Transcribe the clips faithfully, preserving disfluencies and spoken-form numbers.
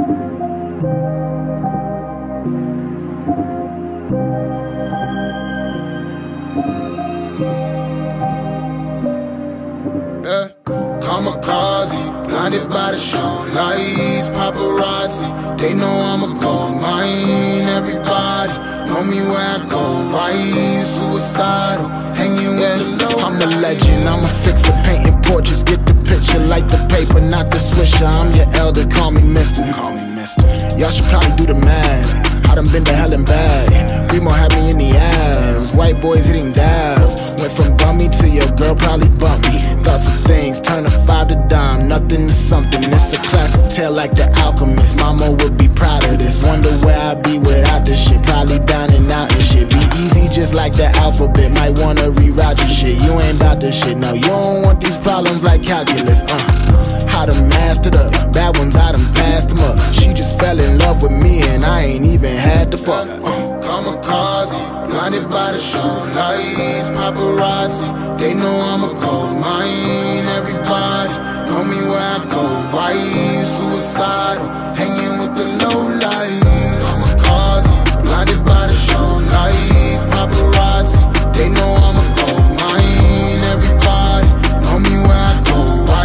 Yeah, kamikaze, blinded by the show lights, paparazzi, they know I'm a gold mine. Everybody know me where I go, why suicidal, hanging with the low. I'm a legend, I'm a fixer, painting portraits, get the picture, like the paper, not the swisher. I'm your elder, call me mister. Call me mister. Y'all should probably do the math. I done been to hell and back. Remo had me in the ass. White boys hitting dabs. Went from bummy to your girl probably bumped me. Thoughts of things, turn a five to dime. Nothing to something, it's a classic tale like The Alchemist. Mama would be proud of this. Wonder where I'd be without this shit. Probably down and out and shit. Be easy just like the alphabet. Might wanna reroute your shit. You ain't about this shit, no. You don't want these problems like calculus, uh How to master the bad ones, I done passed them up. She just fell in love with me and I ain't even had to fuck. uh, Kamikaze, blinded by the show lights, paparazzi, they know I'm a gold mine. Everybody know me where I go, why suicidal, hanging with the low light. Kamikaze, blinded by the show lights, paparazzi, they know I'm a gold mine. Everybody know me where I go, why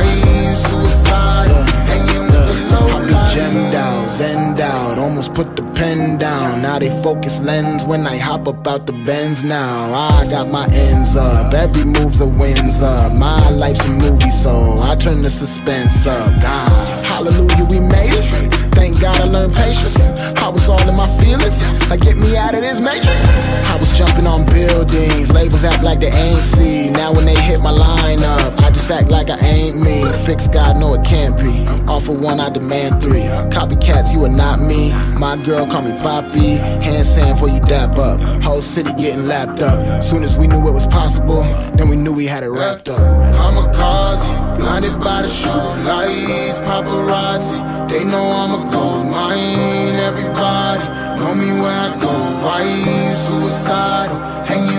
suicidal, hanging with the low light. I be gemmed out, zenned out, almost put the pen down. Now they focus lens when I hop up out the Benz now. I got my ends up, every move's a wins up. My life's a movie, so I turn the suspense up. God, hallelujah, we made it. Thank God I learned patience. I was all in my feelings, like get me out of this matrix. I was jumping on buildings, labels act like they ain't see. Now when they hit my line up, I just act like I ain't me. Fix God, no it can't be. Offer one, I demand three. Copycats, you are not me. My girl call me Poppy. Hand sand for you dap up. Whole city getting lapped up. Soon as we knew it was possible, then we knew we had it wrapped up. Kamikaze, blinded by the show lights, paparazzi, they know I'm a gold mine. Everybody know me where I go, why suicidal, hanging